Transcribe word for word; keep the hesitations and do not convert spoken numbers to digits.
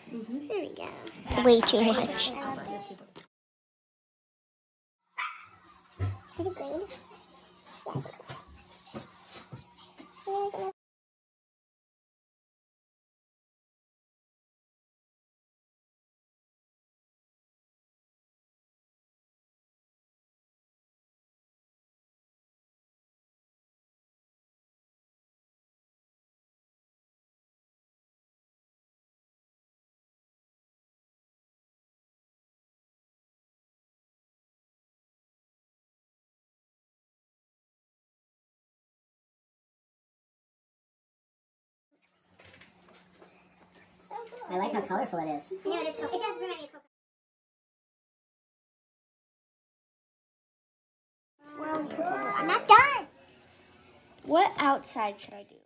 Mm-hmm. There we go. It's way too much. Is it green? Yeah, I like how colorful it is. I know, it is. It does remind me of coconut. Swirl your coconut. I'm not done! What outside should I do?